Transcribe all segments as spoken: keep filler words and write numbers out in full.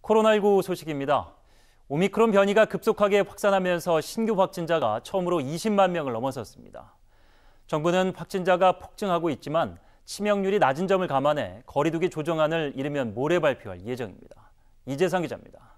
코로나십구 소식입니다. 오미크론 변이가 급속하게 확산하면서 신규 확진자가 처음으로 이십만 명을 넘어섰습니다. 정부는 확진자가 폭증하고 있지만 치명률이 낮은 점을 감안해 거리두기 조정안을 이르면 모레 발표할 예정입니다. 이재상 기자입니다.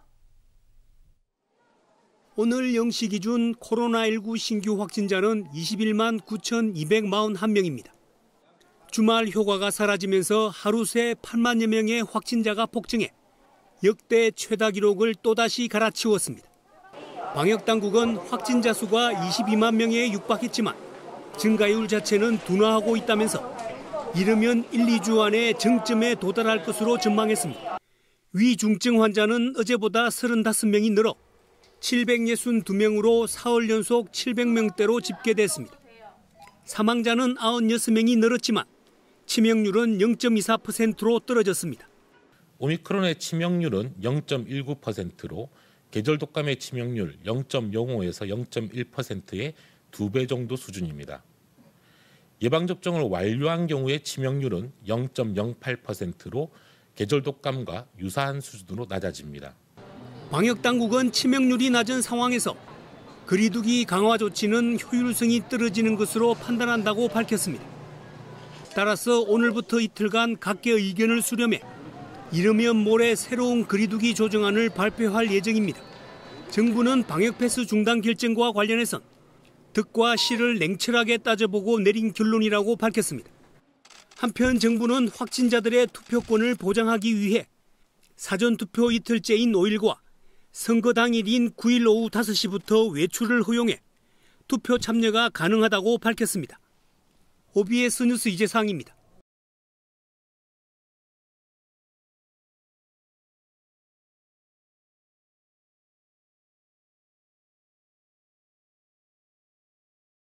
오늘 영 시 기준 코로나십구 신규 확진자는 이십일만 구천이백사십일 명입니다. 주말 효과가 사라지면서 하루 새 팔만여 명의 확진자가 폭증해 역대 최다 기록을 또다시 갈아치웠습니다. 방역당국은 확진자 수가 이십이만 명에 육박했지만 증가율 자체는 둔화하고 있다면서 이르면 일, 이 주 안에 정점에 도달할 것으로 전망했습니다. 위중증 환자는 어제보다 서른다섯 명이 늘어 칠백육십이 명으로 사흘 연속 칠백 명대로 집계됐습니다. 사망자는 구십육 명이 늘었지만 치명률은 영 점 이사 퍼센트로 떨어졌습니다. 오미크론의 치명률은 영 점 일구 퍼센트로 계절 독감의 치명률 영 점 영오에서 영 점 일 퍼센트의 두 배 정도 수준입니다. 예방접종을 완료한 경우의 치명률은 영 점 영팔 퍼센트로 계절 독감과 유사한 수준으로 낮아집니다. 방역당국은 치명률이 낮은 상황에서 거리두기 강화 조치는 효율성이 떨어지는 것으로 판단한다고 밝혔습니다. 따라서 오늘부터 이틀간 각계 의견을 수렴해 이르면 모레 새로운 거리두기 조정안을 발표할 예정입니다. 정부는 방역 패스 중단 결정과 관련해선 득과 실을 냉철하게 따져보고 내린 결론이라고 밝혔습니다. 한편 정부는 확진자들의 투표권을 보장하기 위해 사전투표 이틀째인 오일과 선거 당일인 구일 오후 다섯 시부터 외출을 허용해 투표 참여가 가능하다고 밝혔습니다. 오비에스 뉴스 이재상입니다.